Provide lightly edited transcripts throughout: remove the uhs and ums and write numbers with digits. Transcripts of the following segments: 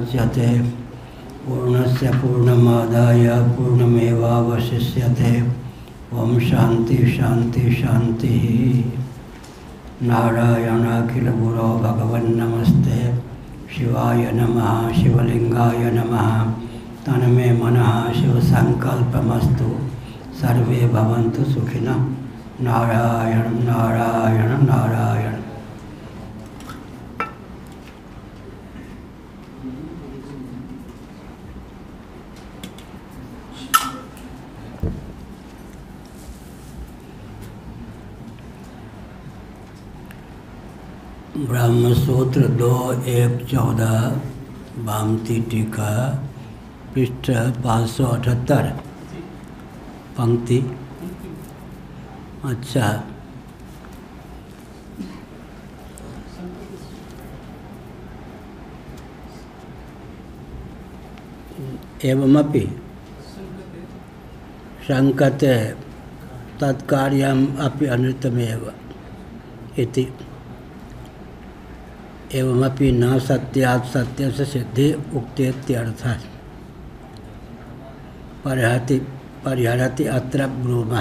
मुच्यते पूर्णस्य पूर्णमादाय पूर्णमेवावशिष्यते। ओम शांति शांति शांति। नारायणाखिल गुरो भगवन् नमस्ते। शिवाय नमः शिवलिंगाय नमः। तन्मे मनः शिवसंकल्पमस्तु। सर्वे भवन्तु सुखिनः। नारायण नारायण नारायण। ब्रह्मसूत्र 2.1.14 भामती टीका पृष्ठ 578 पंक्ति। अच्छा, एवमपि शंकते तत्कार्यम् अपि अनृतमेव इति। एवमपि न सत्यात् सत्यस्य सिद्धि उक्तेत्यर्थः। परिहरति अत्र ब्रूमः।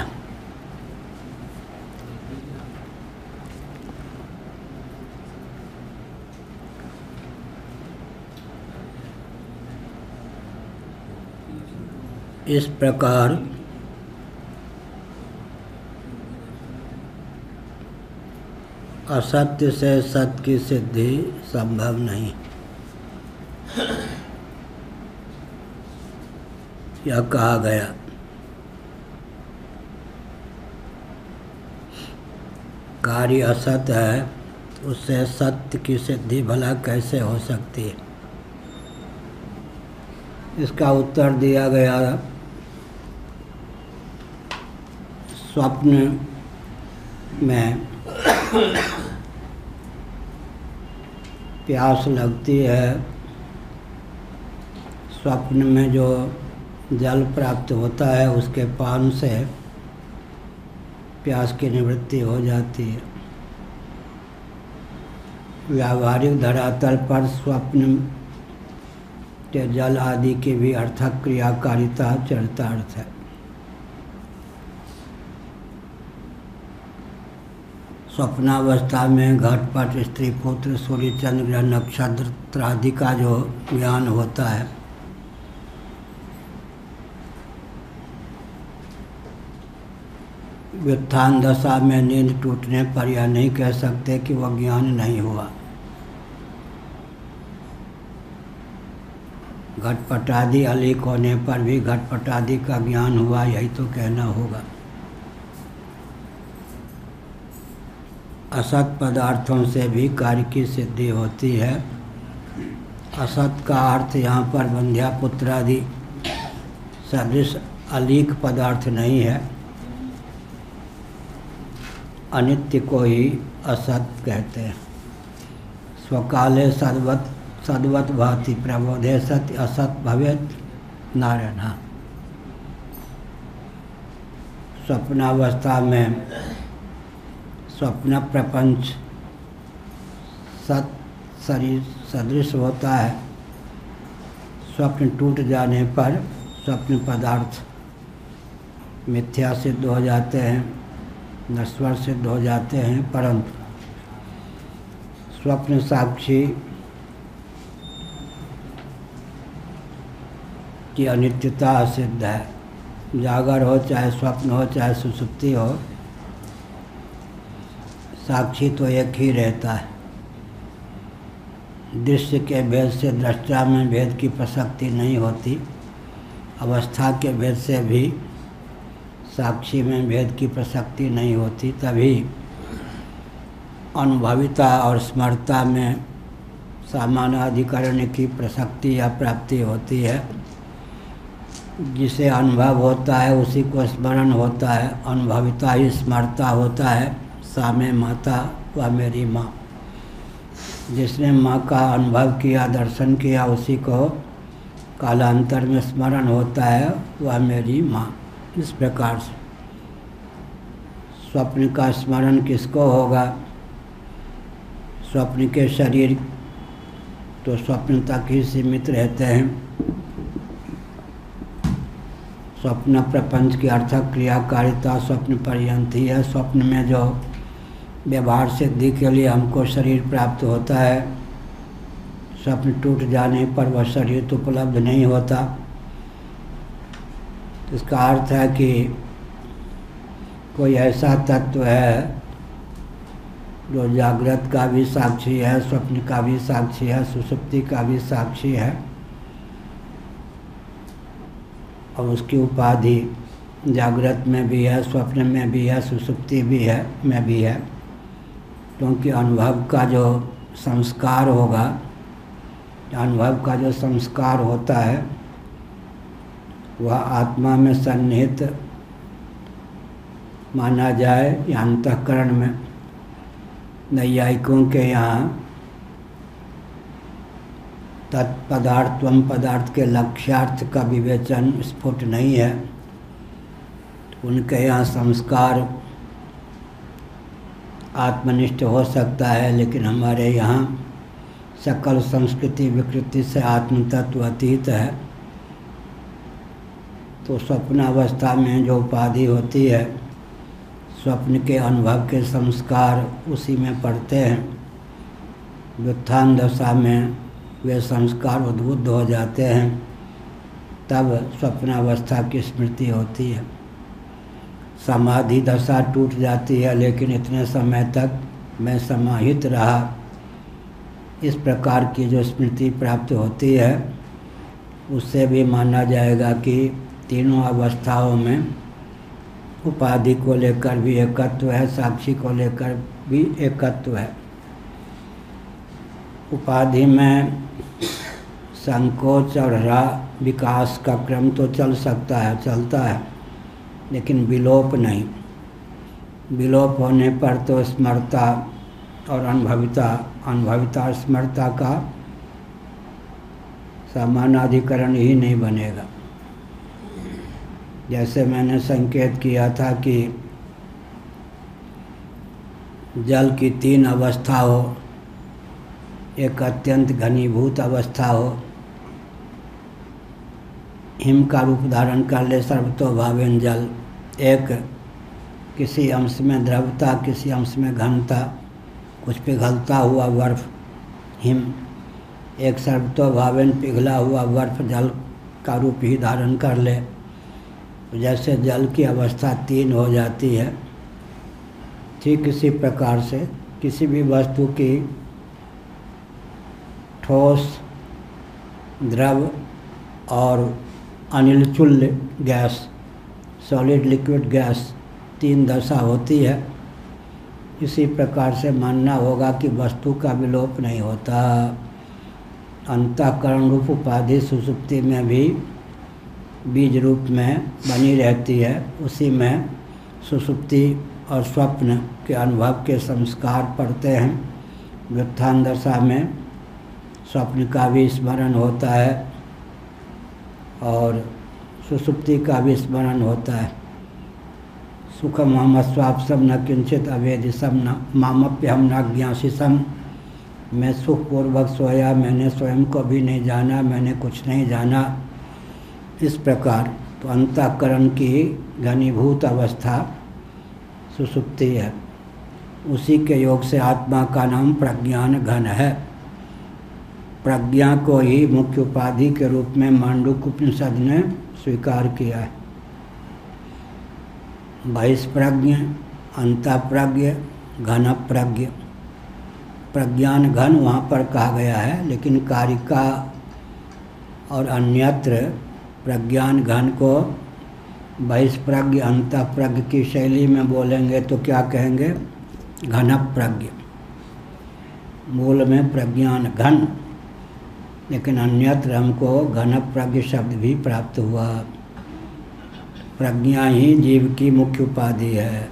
इस प्रकार असत्य से सत्य की सिद्धि संभव नहीं। यह कहा गया। कार्य असत्य है, उससे सत्य की सिद्धि भला कैसे हो सकती है? इसका उत्तर दिया गया। स्वप्न में प्यास लगती है। स्वप्न में जो जल प्राप्त होता है उसके पान से प्यास की निवृत्ति हो जाती है। व्यावहारिक धरातल पर स्वप्न के जल आदि की भी अर्थक क्रियाकारिता चरितार्थ है। स्वप्नावस्था में घटपट स्त्री पुत्र सूर्य चंद्र ग्रह नक्षत्र आदि का जो ज्ञान होता है, व्युत्थान दशा में नींद टूटने पर यह नहीं कह सकते कि वह ज्ञान नहीं हुआ। घटपट आदि अलीक होने पर भी घटपट आदि का ज्ञान हुआ, यही तो कहना होगा। असत पदार्थों से भी कार्य की सिद्धि होती है। असत का अर्थ यहाँ पर बंध्यापुत्र आदि सदृश अलीक पदार्थ नहीं है। अनित्य को ही असत कहते हैं। स्वकाले सद्वत भाति प्रबोधे सत्य असत भवेत् नारायण। स्वप्नावस्था में स्वप्न प्रपंच सत शरीर सदृश होता है। स्वप्न टूट जाने पर स्वप्न पदार्थ मिथ्या सिद्ध हो जाते हैं, नश्वर सिद्ध हो जाते हैं। परंतु स्वप्न साक्षी की अनित्यता सिद्ध है। जागर हो चाहे स्वप्न हो चाहे सुषुप्ति हो, साक्षी तो एक ही रहता है। दृश्य के भेद से दृष्टा में भेद की प्रसक्ति नहीं होती। अवस्था के भेद से भी साक्षी में भेद की प्रसक्ति नहीं होती। तभी अनुभविता और स्मरता में सामानाधिकरण की प्रसक्ति या प्राप्ति होती है। जिसे अनुभव होता है उसी को स्मरण होता है। अनुभविता ही स्मरता होता है। सा में माता व मेरी माँ। जिसने माँ का अनुभव किया, दर्शन किया, उसी को कालांतर में स्मरण होता है, वह मेरी माँ। इस प्रकार से स्वप्न का स्मरण किसको होगा? स्वप्न के शरीर तो स्वप्न तक ही सीमित रहते हैं। स्वप्न प्रपंच की अर्थक क्रियाकारिता स्वप्न पर्यंत ही है। स्वप्न में जो व्यवहार सिद्धि के लिए हमको शरीर प्राप्त होता है, स्वप्न टूट जाने पर वह शरीर तो उपलब्ध नहीं होता। इसका अर्थ है कि कोई ऐसा तत्व है जो जागृत का भी साक्षी है, स्वप्न का भी साक्षी है, सुषुप्ति का भी साक्षी है, और उसकी उपाधि जागृत में भी है, स्वप्न में भी है, सुषुप्ति भी है में भी है। क्योंकि अनुभव का जो संस्कार होगा, अनुभव का जो संस्कार होता है वह आत्मा में सन्निहित माना जाए या अंतःकरण में। नैयायिकों के यहाँ तत्पदार्थत्वम पदार्थ के लक्ष्यार्थ का विवेचन स्फुट नहीं है। उनके यहाँ संस्कार आत्मनिष्ठ हो सकता है, लेकिन हमारे यहाँ सकल संस्कृति विकृति से आत्म तत्व अतीत है। तो स्वप्नावस्था में जो उपाधि होती है, स्वप्न के अनुभव के संस्कार उसी में पड़ते हैं। व्युत्थान दशा में वे संस्कार उद्बुद्ध हो जाते हैं, तब स्वप्नावस्था की स्मृति होती है। समाधि दशा टूट जाती है, लेकिन इतने समय तक मैं समाहित रहा, इस प्रकार की जो स्मृति प्राप्त होती है उससे भी माना जाएगा कि तीनों अवस्थाओं में उपाधि को लेकर भी एकत्व है, साक्षी को लेकर भी एकत्व है। उपाधि में संकोच और विकास का क्रम तो चल सकता है, चलता है, लेकिन विलोप नहीं। विलोप होने पर तो स्मरता और अनुभविता स्मरता का समानाधिकरण ही नहीं बनेगा। जैसे मैंने संकेत किया था कि जल की 3 अवस्था हो, एक अत्यंत घनीभूत अवस्था हो, हिम का रूप धारण कर ले सर्वतोभावेन जल, एक किसी अंश में द्रवता, किसी अंश में घनता, कुछ पिघलता हुआ बर्फ हिम, एक सर्वतोभावेन पिघला हुआ बर्फ जल का रूप ही धारण कर ले। जैसे जल की अवस्था 3 हो जाती है, ठीक इसी प्रकार से किसी भी वस्तु की ठोस, द्रव और अनिलचुल्य गैस, सॉलिड लिक्विड गैस 3 दशा होती है। इसी प्रकार से मानना होगा कि वस्तु का विलोप नहीं होता। अंतःकरण रूप उपाधि सुषुप्ति में भी बीज रूप में बनी रहती है, उसी में सुषुप्ति और स्वप्न के अनुभव के संस्कार पड़ते हैं। व्युत्थान दशा में स्वप्न का भी स्मरण होता है और सुषुप्ति का भी स्मरण होता है। सुखम हम स्वापसम न किंचित अवेदिसम न मामप्यहम न ज्ञासिसम। मैं सुखपूर्वक सोया, मैंने स्वयं को भी नहीं जाना, मैंने कुछ नहीं जाना। इस प्रकार तो अंतःकरण की घनीभूत अवस्था सुषुप्ति है। उसी के योग से आत्मा का नाम प्रज्ञान घन है। प्रज्ञा को ही मुख्य उपाधि के रूप में मांडूक्य उपनिषद ने स्वीकार किया है। बहिष्प्रज्ञ, अंतःप्रज्ञ, घन प्रज्ञ। प्रज्ञान घन वहाँ पर कहा गया है, लेकिन कारिका और अन्यत्र प्रज्ञान घन को बहिष्प्रज्ञ अंतःप्रज्ञ की शैली में बोलेंगे तो क्या कहेंगे? घन प्रज्ञ। मूल में प्रज्ञान घन, लेकिन अन्यत्र हमको घन प्रज्ञ शब्द भी प्राप्त हुआ। प्रज्ञा ही जीव की मुख्य उपाधि है।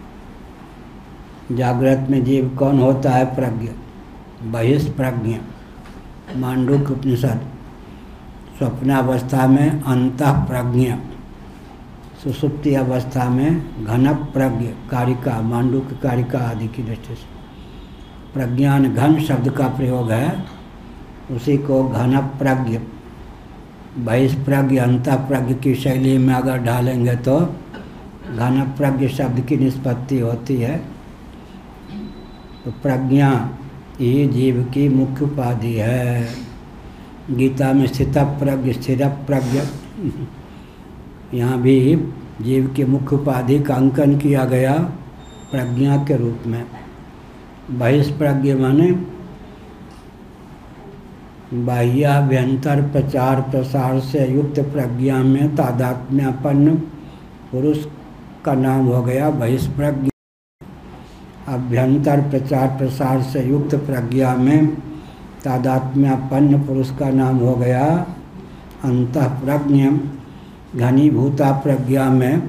जागृत में जीव कौन होता है? प्रज्ञ। बहिष्प्रज्ञ मांडूक्य उपनिषद। स्वप्नावस्था में अंतःप्रज्ञ, सुषुप्ति अवस्था में घन प्रज्ञ, कारिका, मांडूक्य कारिका आदि की दृष्टि से प्रज्ञान घन शब्द का प्रयोग है। उसी को घन प्रज्ञ, बहिष्प्रज्ञ, अंतःप्रज्ञ की शैली में अगर ढालेंगे तो घन प्रज्ञ शब्द की निष्पत्ति होती है। तो प्रज्ञा ही जीव की मुख्य उपाधि है। गीता में स्थित प्रज्ञ, स्थिर प्रज्ञ, यहाँ भी जीव की मुख्य उपाधि का अंकन किया गया प्रज्ञा के रूप में। बहिष्प्रज्ञ माने बाह्याभ्यंतर प्रचार प्रसार से युक्त प्रज्ञा में तादात्म्यपन्न पुरुष का नाम हो गया बहिष्प्रज्ञ। अभ्यंतर प्रचार प्रसार से युक्त प्रज्ञा में तादात्म्यपन्न पुरुष का नाम हो गया अंतःप्रज्ञ। घनीभूता प्रज्ञा में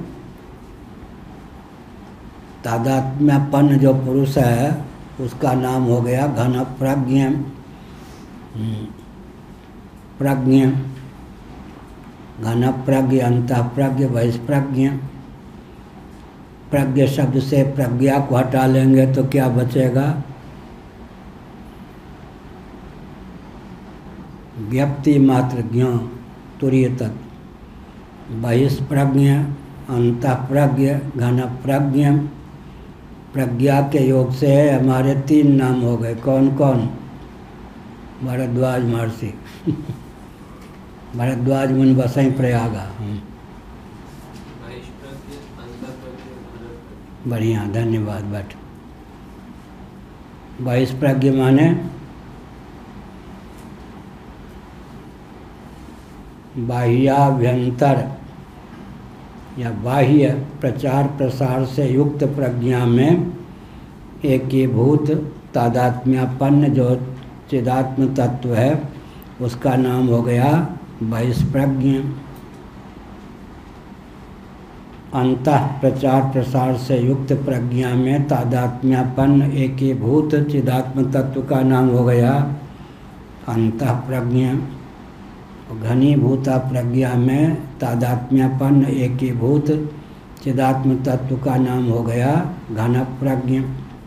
तादात्म्यपन्न जो पुरुष है उसका नाम हो गया घन प्रज्ञ। प्रज्ञ, घन प्रज्ञ, अंतःप्रज्ञ, बहिष्प्रज्ञ। प्रज्ञ शब्द से प्रज्ञा को हटा लेंगे तो क्या बचेगा? व्यक्ति मात्र ज्ञान तुरीय तत्व। बहिष्प्रज्ञ, अंतःप्रज्ञ, घन प्रज्ञ। प्रज्ञा के योग से हमारे 3 नाम हो गए। कौन कौन? भरद्वाज महर्षि भरद्वाज मुनि बसई प्रयागा। बढ़िया, धन्यवाद। बट बहिष्प्रज्ञ माने बाह्याभ्यंतर या बाह्य प्रचार प्रसार से युक्त प्रज्ञा में एकीभूत तादात्म्यपन्न जो चिदात्म तत्व है उसका नाम हो गया बहिष्प्रज्ञ। अंतः प्रचार प्रसार से युक्त प्रज्ञा में तादात्म्यपन्न एकीभूत चिदात्म तत्व का नाम हो गया अंतःप्रज्ञ। घनीभूता प्रज्ञा में तादात्म्यपन्न एकीभूत चिदात्म तत्व का नाम हो गया घन प्रज्ञ।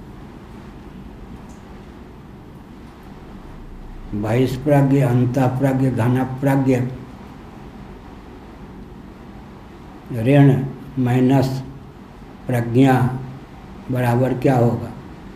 बहिष्प्रज्ञ, अंतःप्रज्ञ, घन प्रज्ञ। ऋण माइनस प्रज्ञा बराबर क्या होगा?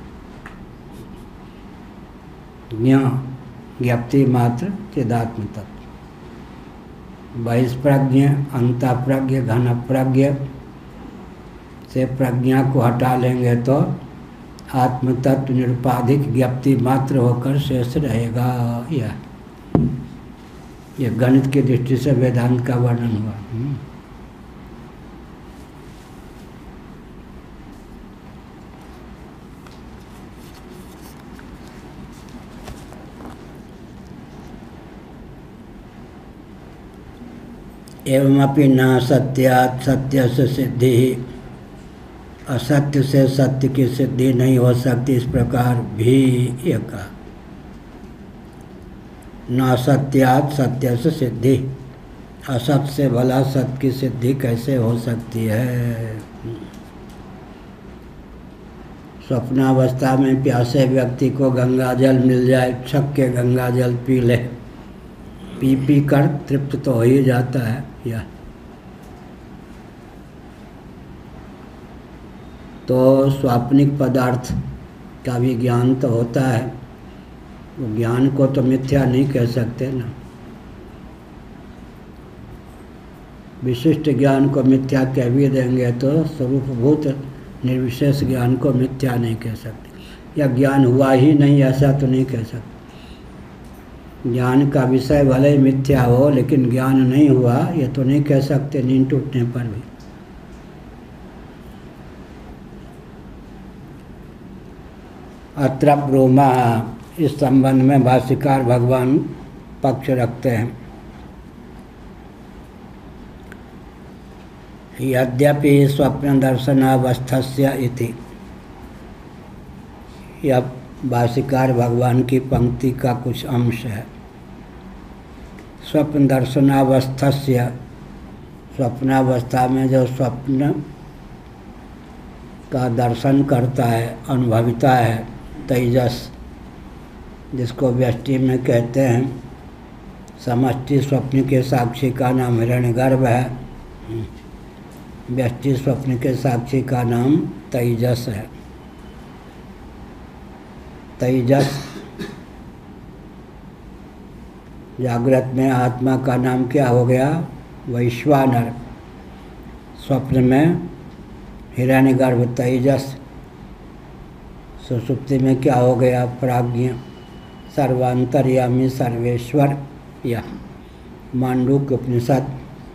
ज्ञान, ज्ञप्ति मात्र चिदात्म तत्व। बहिष्प्रज्ञ, अंतःप्रज्ञ, घन प्रज्ञ से प्रज्ञा को हटा लेंगे तो आत्म तत्व निरुपाधिक ज्ञप्ति मात्र होकर शेष रहेगा। यह गणित की दृष्टि से वेदांत का वर्णन हुआ। एवमपि न सत्यात् सत्य से सिद्धि, असत्य से सत्य की सिद्धि नहीं हो सकती। इस प्रकार भी ये कहा, न सत्यात् सत्य से सिद्धि, असत्य से भला सत्य की सिद्धि कैसे हो सकती है? स्वप्नावस्था में प्यासे व्यक्ति को गंगा जल मिल जाए, छक के गंगा जल पी ले, पी पी कर तृप्त तो हो ही जाता है। या तो स्वाप्निक पदार्थ का भी ज्ञान तो होता है, वो ज्ञान को तो मिथ्या नहीं कह सकते ना। विशिष्ट ज्ञान को मिथ्या कह भी देंगे तो स्वरूपभूत निर्विशेष ज्ञान को मिथ्या नहीं कह सकते। या ज्ञान हुआ ही नहीं ऐसा तो नहीं कह सकते। ज्ञान का विषय भले ही मिथ्या हो लेकिन ज्ञान नहीं हुआ ये तो नहीं कह सकते नींद टूटने पर भी। अत्र ब्रूमा, इस संबंध में भाष्यकार भगवान पक्ष रखते हैं। यद्यपि स्वप्न दर्शनावस्थस्य इति, यह भाष्यकार भगवान की पंक्ति का कुछ अंश है। स्वप्न दर्शनावस्थस्य, स्वप्नावस्था में जो स्वप्न का दर्शन करता है, अनुभविता है, तेजस जिसको व्यष्टि में कहते हैं। समष्टि स्वप्न के साक्षी का नाम हिरण्यगर्भ है। व्यष्टि स्वप्न के साक्षी का नाम तेजस है। तेजस जागृत में आत्मा का नाम क्या हो गया? वैश्वानर। स्वप्न में हिरण्यगर्भ तेजस। सुषुप्ति में क्या हो गया? प्राज्ञ। सर्वांतर्यामी सर्वेश्वर या मांडूक्य उपनिषद।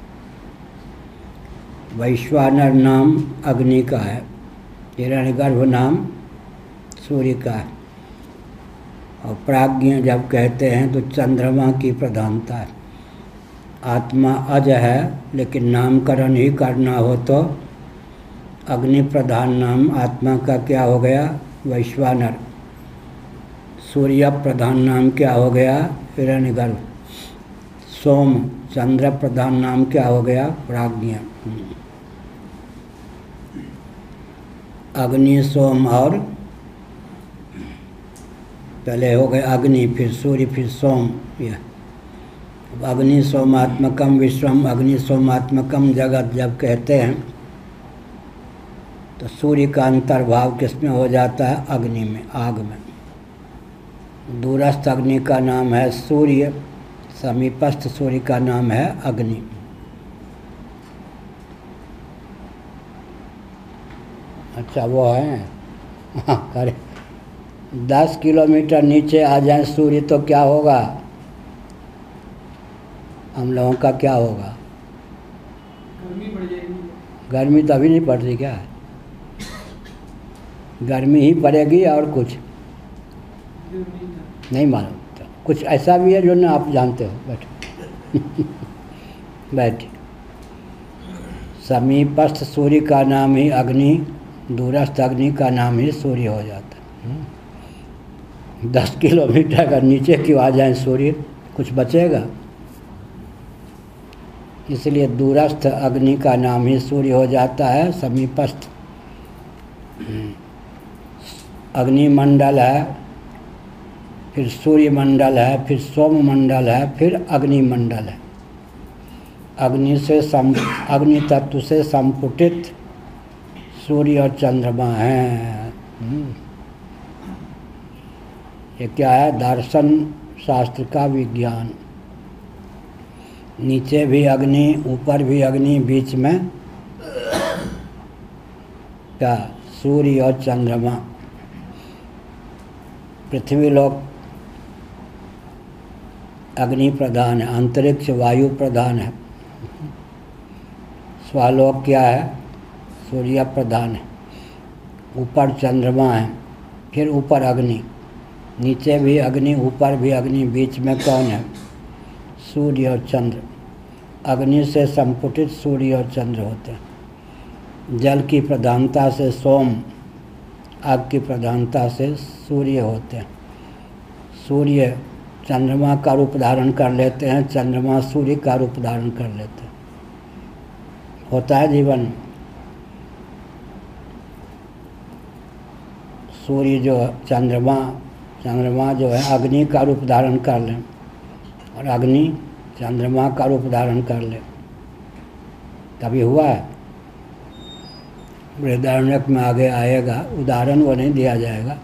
वैश्वानर नाम अग्नि का है, हिरण्यगर्भ नाम सूर्य का है। और प्राज्ञ जब कहते हैं तो चंद्रमा की प्रधानता है। आत्मा अज है, लेकिन नामकरण ही करना हो तो अग्नि प्रधान नाम आत्मा का क्या हो गया? वैश्वानर। सूर्य प्रधान नाम क्या हो गया? हिरण्यगर्भ। सोम चंद्र प्रधान नाम क्या हो गया? प्राज्ञ। अग्नि, सोम और पहले हो गए अग्नि, फिर सूर्य, फिर सोम। यह अग्नि सोमात्मकम विश्वम, अग्नि सोमात्मकम जगत जब कहते हैं तो सूर्य का अंतर्भाव किसमें हो जाता है? अग्नि में, आग में। दूरस्थ अग्नि का नाम है सूर्य, समीपस्थ सूर्य का नाम है अग्नि। अच्छा वो है, हाँ करे। 10 किलोमीटर नीचे आ जाए सूर्य तो क्या होगा? हम लोगों का क्या होगा? गर्मी बढ़ जाएगी। गर्मी तो अभी नहीं पड़ रही क्या? गर्मी ही पड़ेगी और कुछ नहीं मालूम। तो कुछ ऐसा भी है जो ना आप जानते हो। बैठो बैठ। समीपस्थ सूर्य का नाम ही अग्नि, दूरस्थ अग्नि का नाम ही सूर्य हो जाता है। 10 किलोमीटर का नीचे क्यों आ जाए सूर्य, कुछ बचेगा? इसलिए दूरस्थ अग्नि का नाम ही सूर्य हो जाता है। समीपस्थ अग्निमंडल है, फिर सूर्य मंडल है, फिर सोम मंडल है, फिर अग्निमंडल है। अग्नि तत्व से संपुटित सूर्य और चंद्रमा हैं। ये क्या है? दर्शन शास्त्र का विज्ञान। नीचे भी अग्नि, ऊपर भी अग्नि, बीच में क्या? सूर्य और चंद्रमा। पृथ्वी लोक अग्नि प्रधान है, अंतरिक्ष वायु प्रधान है। स्वालोक क्या है? सूर्य प्रधान है। ऊपर चंद्रमा है, फिर ऊपर अग्नि, नीचे भी अग्नि, ऊपर भी अग्नि, बीच में कौन है? सूर्य और चंद्र। अग्नि से संपुटित सूर्य और चंद्र होते हैं। जल की प्रधानता से सोम, आग की प्रधानता से सूर्य होते हैं। सूर्य चंद्रमा का रूप धारण कर लेते हैं, चंद्रमा सूर्य का रूप धारण कर लेते हैं। होता है जीवन में। सूर्य जो चंद्रमा जो है अग्नि का रूप धारण कर लें, और अग्नि चंद्रमा का रूप धारण कर ले। कभी हुआ है? बृहदारण्यक में आगे आएगा, उदाहरण वो नहीं दिया जाएगा।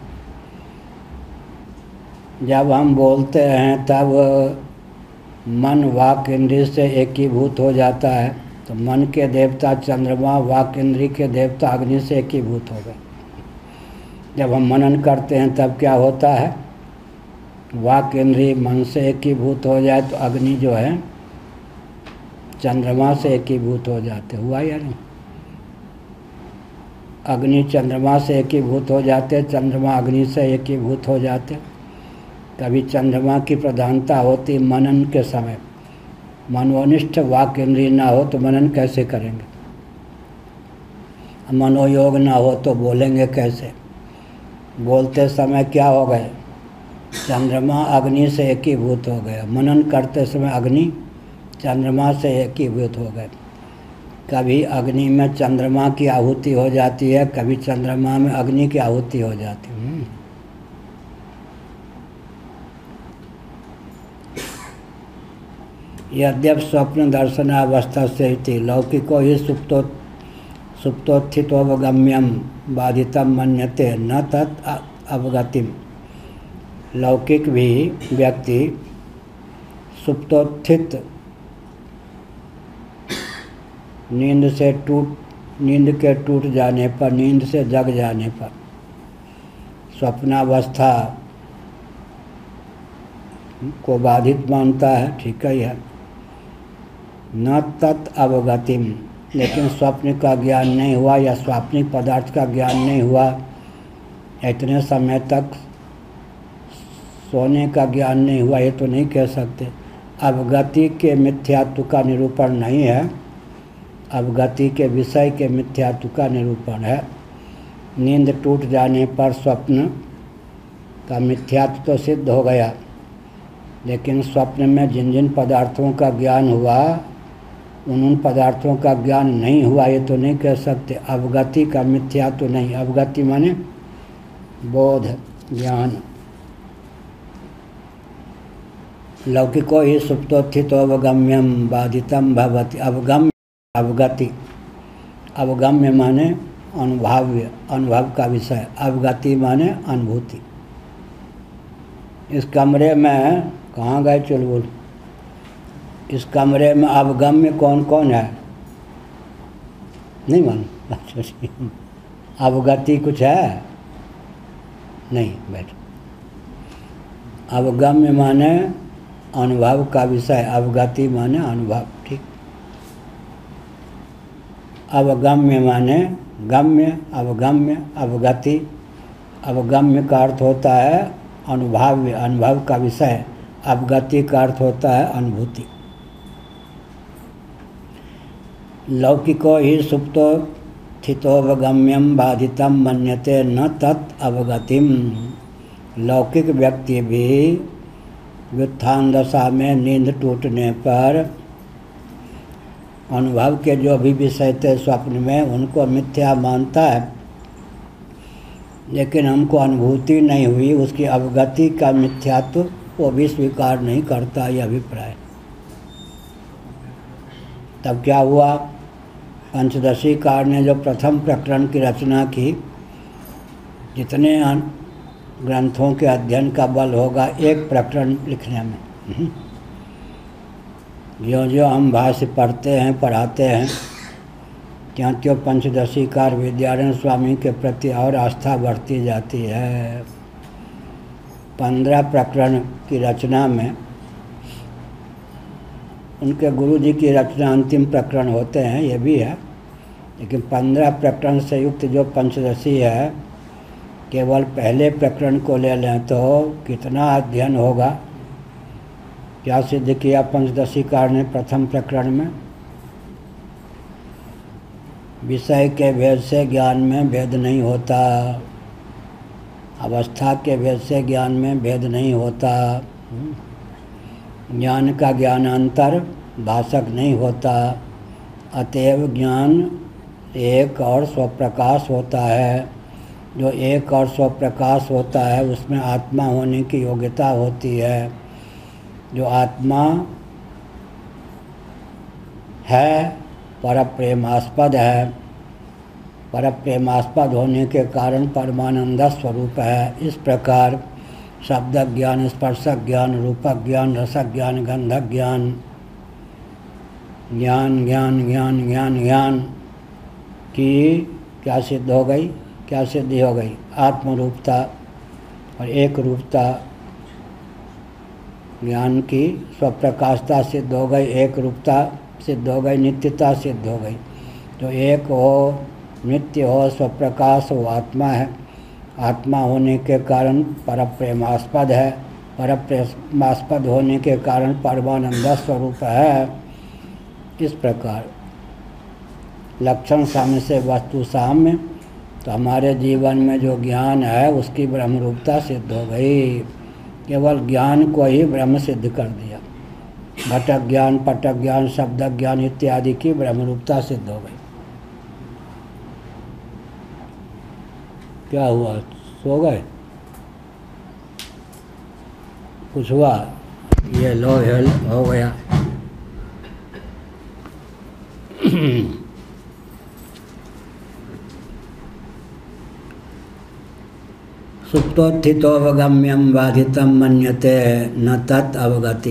जब हम बोलते हैं तब मन वाक इंद्रिय से एकीभूत हो जाता है। तो मन के देवता चंद्रमा, वाक इंद्रिय के देवता अग्नि से एकीभूत हो गए। जब हम मनन करते हैं तब क्या होता है? वाक इंद्रिय मन से एकीभूत हो जाए तो अग्नि जो है चंद्रमा से एकीभूत हो जाते। हुआ या नहीं? अग्नि चंद्रमा से एकीभूत हो जाते, चंद्रमा अग्नि से एकीभूत हो जाते। कभी चंद्रमा की प्रधानता होती मनन के समय। मनोनिष्ठ वाक इंद्रिय ना हो तो मनन कैसे करेंगे? मनोयोग ना हो तो बोलेंगे कैसे? बोलते समय क्या हो गए? चंद्रमा अग्नि से एकीभूत हो गए। मनन करते समय अग्नि चंद्रमा से एकीभूत हो गए। कभी अग्नि में चंद्रमा की आहुति हो जाती है, कभी चंद्रमा में अग्नि की आहुति हो जाती है। यद्यप स्वप्न दर्शनावस्था से ही लौकिको ही सुप्तोत्थितोवगम्यम बाधितम मन्यते न तत् अवगतिम। लौकिक भी व्यक्ति सुप्तोत्थित नींद के टूट जाने पर, नींद से जग जाने पर स्वप्नावस्था को बाधित मानता है, ठीक ही है। न तत् अवगतिम, लेकिन स्वप्न का ज्ञान नहीं हुआ या स्वाप्निक पदार्थ का ज्ञान नहीं हुआ, इतने समय तक सोने का ज्ञान नहीं हुआ, ये तो नहीं कह सकते। अवगति के मिथ्यात्व का निरूपण नहीं है, अवगति के विषय के मिथ्यात्व का निरूपण है। नींद टूट जाने पर स्वप्न का मिथ्यात्व तो सिद्ध हो गया, लेकिन स्वप्न में जिन जिन पदार्थों का ज्ञान हुआ उन पदार्थों का ज्ञान नहीं हुआ, ये तो नहीं कह सकते। अवगति का मिथ्यात्व नहीं, अवगति माने बोध ज्ञान। लौकिको ही सुप्तोत्थितो अवगम्यम बाधितम भवति। अवगम्य अवगति, अवगम्य माने अनुभाव्य, अनुभव का विषय, अवगति माने अनुभूति। इस कमरे में कहाँ गए चुलबुल? इस कमरे में अवगम्य कौन कौन है? नहीं मालूम? अवगति कुछ है? नहीं, बैठ। अवगम्य माने अनुभव का विषय, अवगति माने अनुभव, ठीक। अवगम्य माने गम्य, अवगम्य, अवगति। अवगम्य का अर्थ होता है अनुभाव्य, अनुभव का विषय। अवगति का अर्थ होता है अनुभूति। लौकिको ही सुप्तोत्थितोवगम्यम बाधितम मन्यते न तत् अवगतिम। लौकिक व्यक्ति भी व्युत्थान दशा में नींद टूटने पर अनुभव के जो भी विषय थे स्वप्न में उनको मिथ्या मानता है, लेकिन हमको अनुभूति नहीं हुई, उसकी अवगति का मिथ्यात्व वो भी स्वीकार नहीं करता, यह अभिप्राय। तब क्या हुआ? पंचदशी कार ने जो प्रथम प्रकरण की रचना की, जितने ग्रंथों के अध्ययन का बल होगा एक प्रकरण लिखने में। जो हम भाष्य पढ़ते हैं, पढ़ाते हैं, त्यों पंचदशी कार विद्यारण्य स्वामी के प्रति और आस्था बढ़ती जाती है। 15 प्रकरण की रचना में उनके गुरु जी की रचना अंतिम प्रकरण होते हैं, ये भी है, लेकिन 15 प्रकरण से युक्त जो पंचदशी है, केवल पहले प्रकरण को ले लें तो कितना अध्ययन होगा। क्या सिद्ध किया पंचदशी कार ने प्रथम प्रकरण में? विषय के भेद से ज्ञान में भेद नहीं होता, अवस्था के भेद से ज्ञान में भेद नहीं होता, ज्ञान का ज्ञानांतर भाषक नहीं होता, अतएव ज्ञान एक और स्वप्रकाश होता है। जो एक और स्वप्रकाश होता है उसमें आत्मा होने की योग्यता होती है। जो आत्मा है परप्रेमास्पद है, परप्रेमास्पद होने के कारण परमानंद स्वरूप है। इस प्रकार शब्द ज्ञान, स्पर्शक ज्ञान, रूपक ज्ञान, रसक ज्ञान, गंधक ज्ञान, ज्ञान ज्ञान ज्ञान ज्ञान ज्ञान की क्या सिद्ध हो गई? क्या सिद्धि हो गई? आत्मरूपता और एक रूपता ज्ञान की स्वप्रकाशता सिद्ध हो गई, एक रूपता सिद्ध हो गई, नित्यता सिद्ध हो गई। जो एक हो, नित्य हो, स्वप्रकाश हो, आत्मा है। आत्मा होने के कारण परप्रेमास्पद है, परप्रेमास्पद होने के कारण परमानंद स्वरूप है। इस प्रकार लक्षण साम्य से वस्तु साम्य, तो हमारे जीवन में जो ज्ञान है उसकी ब्रह्मरूपता सिद्ध हो गई। केवल ज्ञान को ही ब्रह्म सिद्ध कर दिया। घटक ज्ञान, पटक ज्ञान, शब्द ज्ञान इत्यादि की ब्रह्मरूपता सिद्ध हो गई। क्या हुआ? सो गए? कुछ हुआ? ये लो हेल हो गया। सुप्तोत्थितोऽवगम्यं बाधितं मन्यते न तत् अवगति।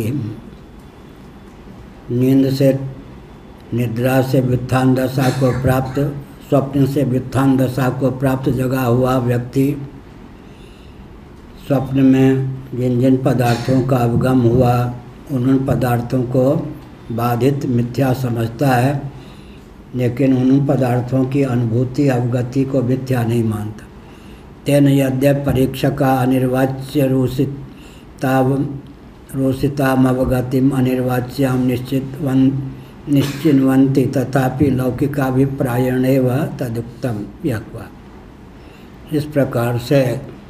नींद से निद्रा से व्युत्थान दशा को प्राप्त, स्वप्न से व्युत्थान दशा को प्राप्त जगा हुआ व्यक्ति स्वप्न में जिन जिन पदार्थों का अवगम हुआ उन पदार्थों को बाधित मिथ्या समझता है, लेकिन उन पदार्थों की अनुभूति अवगति को मिथ्या नहीं मानता। तेन यद्यपि परीक्षका अनिर्वाच्य रोषितामवगतिम अनिर्वाच्याम निश्चिन्वन्ति तथापि लौकिकाभिप्रायणेव तदुक्तम। यह हुआ इस प्रकार से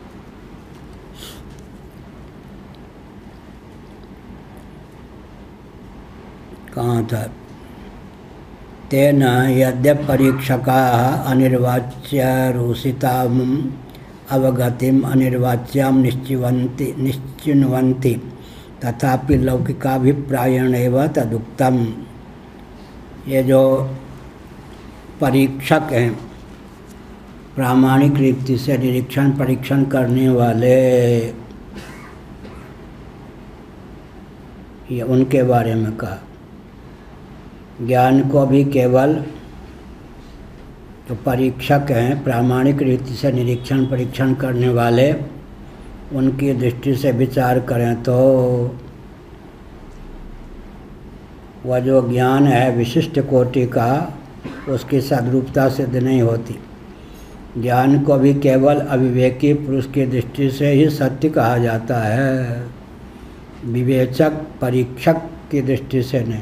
कहाँ था? तेन यद्यपि परीक्षकाः अनिर्वाच्यरूषिताम् अवगतिम अनिर्वाच्याम निश्चिन्वन्ति तथापि लौकिकाभिप्रायणेव तदुक्तम। ये जो परीक्षक हैं, प्रामाणिक रीति से निरीक्षण परीक्षण करने वाले, ये उनके बारे में कहा। ज्ञान को भी केवल जो परीक्षक हैं, प्रामाणिक रीति से निरीक्षण परीक्षण करने वाले, उनकी दृष्टि से विचार करें तो वह जो ज्ञान है विशिष्ट कोटि का, उसकी सद्रूपता सिद्ध नहीं होती। ज्ञान को भी केवल अविवेकी पुरुष की दृष्टि से ही सत्य कहा जाता है, विवेचक परीक्षक की दृष्टि से नहीं।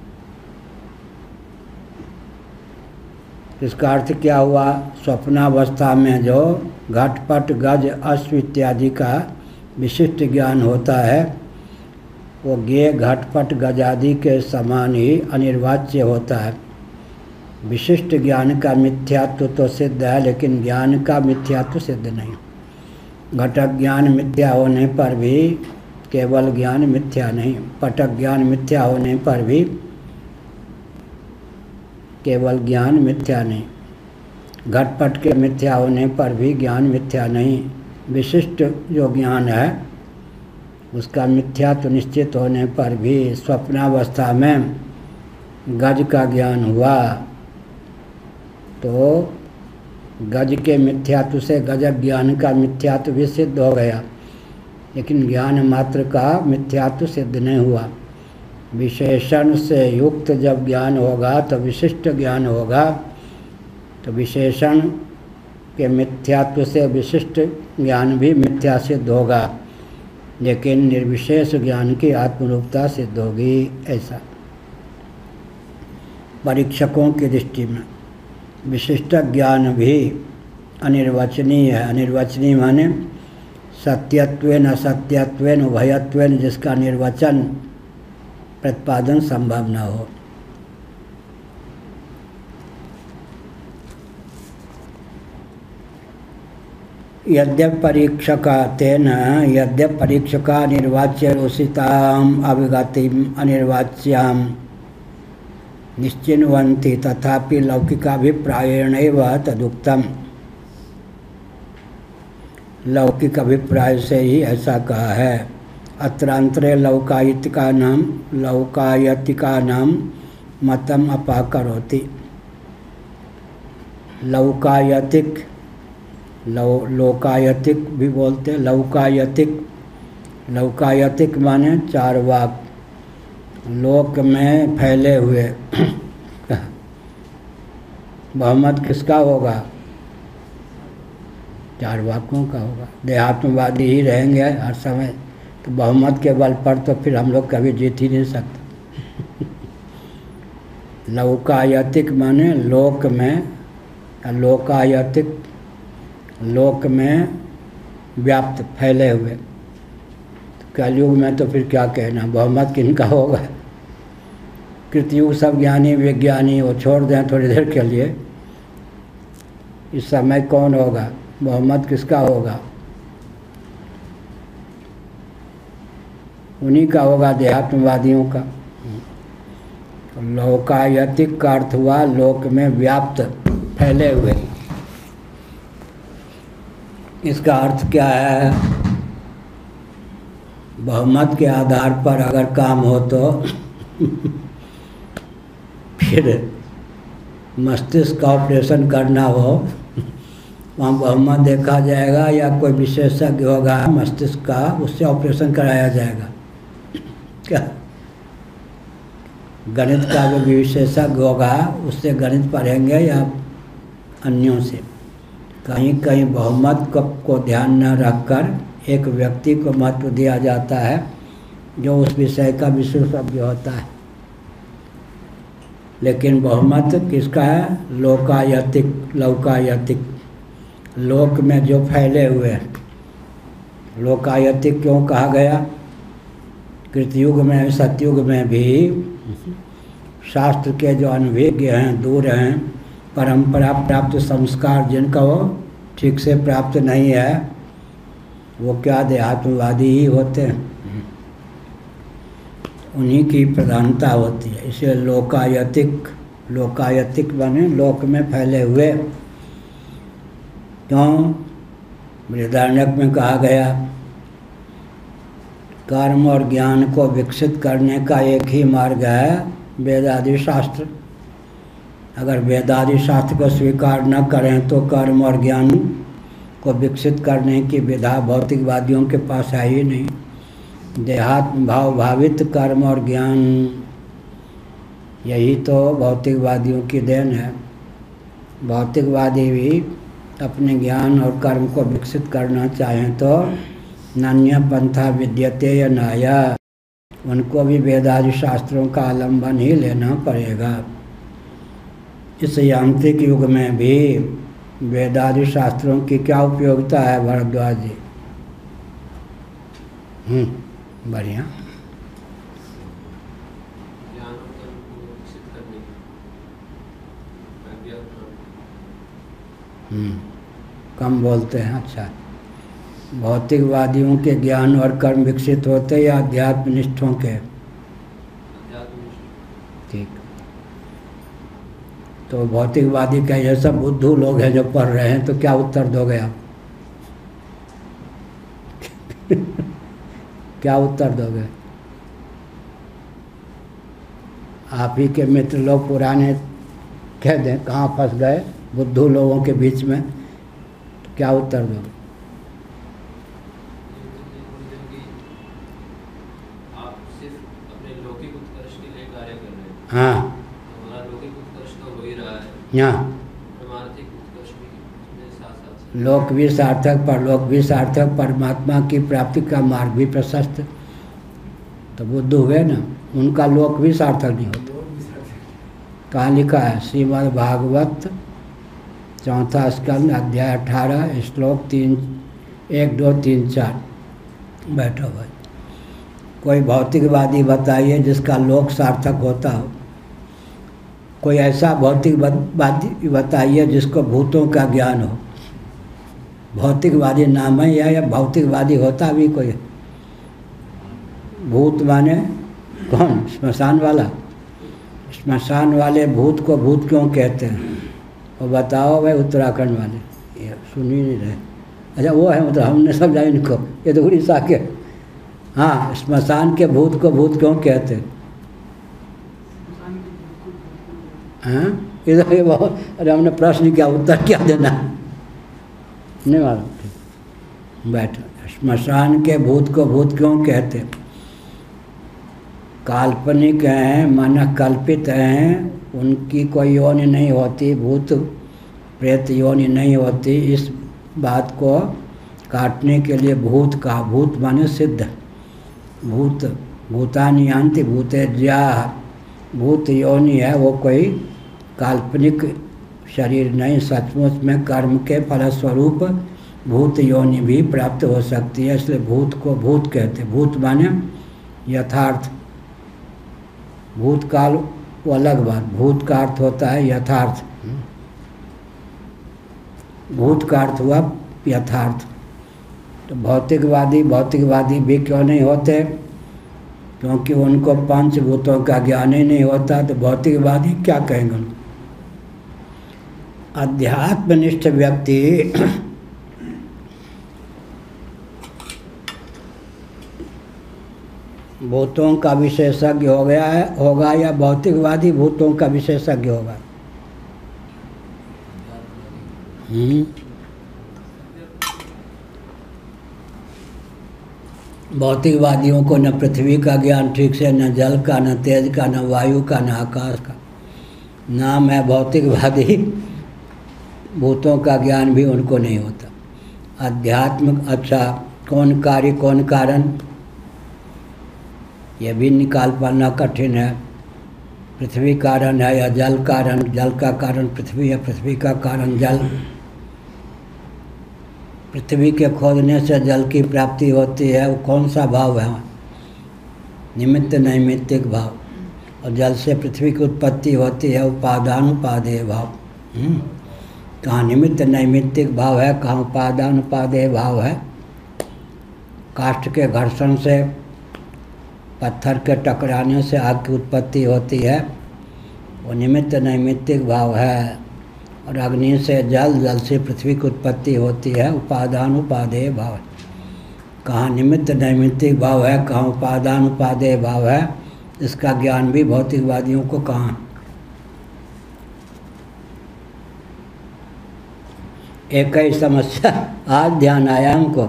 इसका अर्थ क्या हुआ? स्वप्नावस्था में जो घटपट गज अश्व इत्यादि का विशिष्ट ज्ञान होता है, वो ज्ञेय घटपट गजादि के समान ही अनिर्वाच्य होता है। विशिष्ट ज्ञान का मिथ्यात्व तो सिद्ध है, लेकिन ज्ञान का मिथ्यात्व सिद्ध नहीं। घटक ज्ञान मिथ्या होने पर भी केवल ज्ञान मिथ्या नहीं, पटक ज्ञान मिथ्या होने पर भी केवल ज्ञान मिथ्या नहीं, घटपट के मिथ्या होने पर भी ज्ञान मिथ्या नहीं। विशिष्ट जो ज्ञान है उसका मिथ्यात्व निश्चित होने पर भी स्वप्नावस्था में गज का ज्ञान हुआ तो गज के मिथ्यात्व से गजक ज्ञान का मिथ्यात्व भी सिद्ध हो गया, लेकिन ज्ञान मात्र का मिथ्यात्व सिद्ध नहीं हुआ। विशेषण से युक्त जब ज्ञान होगा तो विशिष्ट ज्ञान होगा, तो विशेषण के मिथ्यात्व से विशिष्ट ज्ञान भी मिथ्या सिद्ध होगा, लेकिन निर्विशेष ज्ञान की आत्मरूपता सिद्ध होगी। ऐसा परीक्षकों की दृष्टि में विशिष्ट ज्ञान भी अनिर्वचनीय है। अनिर्वचनीय माने सत्यत्वेन असत्यत्वेन उभयत्वेन जिसका निर्वचन प्रतिपादन संभव न हो। यद्यपि परीक्षका तेन यद्यपि परीक्षका निर्वाच्य रोषिताम अवगतिम अनिर्वाच्याम निश्चिन्वन्ति तथापि लौकिकाभिप्रायणेव तदुक्तम। लौकिक अभिप्राय से ही ऐसा कहा है। अत्रांतरे लौकायतिका नाम मतम अपाकरोति। लौकायतिक लोकायतिक भी बोलते, लौकायतिक माने चारवाक, लोक में फैले हुए। बहुमत किसका होगा? चारवाकों का होगा। देहात्मवादी ही रहेंगे हर समय, तो बहुमत के बल पर तो फिर हम लोग कभी जीत ही नहीं सकते। लौकायतिक माने लोक में, लोकायतिक लोक में व्याप्त फैले हुए। कलयुग में तो फिर क्या कहना, बहुमत किनका होगा? कृतयुग सब ज्ञानी विज्ञानी वो छोड़ दें थोड़ी देर के लिए। इस समय कौन होगा? बहुमत किसका होगा? उन्हीं का होगा, देहात्मवादियों का। तो लोकायतिक का अर्थ हुआ लोक में व्याप्त, फैले हुए। इसका अर्थ क्या है? बहुमत के आधार पर अगर काम हो तो फिर मस्तिष्क का ऑपरेशन करना हो, वहाँ बहुमत देखा जाएगा या कोई विशेषज्ञ होगा मस्तिष्क का, उससे ऑपरेशन कराया जाएगा। क्या गणित का जो विशेषज्ञ होगा उससे गणित पढ़ेंगे या अन्यों से? कहीं कहीं बहुमत को ध्यान न रखकर एक व्यक्ति को महत्व दिया जाता है जो उस विषय का विशेषज्ञ होता है। लेकिन बहुमत किसका है? लोकायतिक। लौकायतिक, लोक में जो फैले हुए हैं। लोकायतिक क्यों कहा गया? कृतयुग में, सतयुग में भी शास्त्र के जो अनभिज्ञ हैं, दूर हैं, परंपरा प्राप्त संस्कार जिनका वो ठीक से प्राप्त नहीं है, वो क्या देहात्मवादी ही होते हैं, उन्हीं की प्रधानता होती है। इसलिए लोकायतिक, लोकायतिक बने लोक में फैले हुए। क्यों? बृहदारण्यक में कहा गया कर्म और ज्ञान को विकसित करने का एक ही मार्ग है, वेदादि शास्त्र। अगर वेदादि शास्त्र को स्वीकार न करें तो कर्म और ज्ञान को विकसित करने की विधा भौतिकवादियों के पास है ही नहीं। देहात्म भाव भावित कर्म और ज्ञान, यही तो भौतिकवादियों की देन है। भौतिकवादी भी अपने ज्ञान और कर्म को विकसित करना चाहें तो नान्य पंथा विद्यते या नाया, उनको भी वेदादि शास्त्रों का आलम्बन ही लेना पड़ेगा। इस यांत्रिक युग में भी वेदादि शास्त्रों की क्या उपयोगिता है भरद्वाज जी? बढ़िया। कम बोलते हैं। अच्छा, भौतिकवादियों के ज्ञान और कर्म विकसित होते या अध्यात्मनिष्ठों के? ठीक। तो भौतिकवादी का ये सब बुद्धू लोग हैं जो पढ़ रहे हैं, तो क्या उत्तर दोगे आप? क्या उत्तर दोगे? आप ही के मित्र लोग पुराने कह दें कहाँ फंस गए बुद्धू लोगों के बीच में, तो क्या उत्तर दोगे? आप सिर्फ अपने लौकिक उत्कर्ष के लिए कार्य कर रहे हैं। हाँ, हमारा लौकिक उत्कर्ष तो हो ही रहा है। हाँ, परमार्थिक उत्कर्ष भी साथ साथ। लोक भी सार्थक, परलोक भी सार्थक, परमात्मा की प्राप्ति का मार्ग भी प्रशस्त। तो बुद्ध हुए ना, उनका लोक भी सार्थक नहीं होता। कहाँ लिखा है? श्रीमद् भागवत 4वां स्कंद अध्याय 18 श्लोक 3, 1, 2, 3, 4। बैठो भाई। कोई भौतिकवादी बताइए जिसका लोक सार्थक होता हो। कोई ऐसा भौतिकवादी बताइए जिसको भूतों का ज्ञान हो। भौतिकवादी नाम है या भौतिकवादी होता भी कोई? भूत माने कौन? श्मशान वाला। श्मशान वाले भूत को भूत क्यों कहते हैं? वो बताओ भाई, उत्तराखंड वाले ये सुन ही नहीं रहे। अच्छा, वो है मतलब हमने समझा इनको, ये तो उड़ीसा के। हाँ, श्मशान के भूत को भूत क्यों कहते हैं? हाँ, इधर ये बहुत, अरे हमने प्रश्न किया, उत्तर क्या देना? नहीं मालूम। बैठो। श्मशान के भूत को भूत क्यों कहते हैं? काल्पनिक हैं, माना कल्पित हैं, उनकी कोई योनि नहीं होती, भूत प्रेत योनि नहीं होती। इस बात को काटने के लिए भूत का, भूत माने सिद्ध, भूत भूतानि यान्ति भूतेज्या, भूत योनि है, वो कोई काल्पनिक शरीर नहीं। सचमुच में कर्म के फलस्वरूप भूत योनि भी प्राप्त हो सकती है, इसलिए भूत को भूत कहते। भूत माने यथार्थ, भूतकाल वो अलग बात। भूत का अर्थ होता है यथार्थ, भूत का अर्थ हुआ यथार्थ। तो भौतिकवादी भी क्यों नहीं होते? क्योंकि उनको पंचभूतों का ज्ञान ही नहीं होता तो भौतिकवादी क्या कहेंगे उनको। अध्यात्मनिष्ठ व्यक्ति भूतों का विशेषज्ञ हो गया है होगा या भौतिकवादी भूतों का विशेषज्ञ होगा। भौतिकवादियों को न पृथ्वी का ज्ञान ठीक से, न जल का, न तेज का, न वायु का, न आकाश का। नाम है भौतिकवादी, भूतों का ज्ञान भी उनको नहीं होता। अध्यात्म अच्छा, कौन कार्य कौन कारण, यह भी निकाल पाना कठिन है। पृथ्वी कारण है या जल कारण, जल का कारण पृथ्वी है, पृथ्वी का कारण जल। पृथ्वी के खोदने से जल की प्राप्ति होती है, वो कौन सा भाव है? निमित्त नैमित्तिक भाव। और जल से पृथ्वी की उत्पत्ति होती है, उपादानुपादेय भाव। कहाँ निमित्त नैमित्तिक भाव है, कहाँ उपादानुपादेय भाव है। काष्ठ के घर्षण से, पत्थर के टकराने से आग की उत्पत्ति होती है, वो निमित्त नैमित्तिक भाव है। और अग्नि से जल, जल से पृथ्वी की उत्पत्ति होती है, उपादानुपादेय भाव है। कहाँ निमित्त नैमित्तिक भाव है, कहाँ उपादानुपादेय भाव है, इसका ज्ञान भी भौतिकवादियों को कहाँ। एक ही समस्या आज ध्यान आया हमको।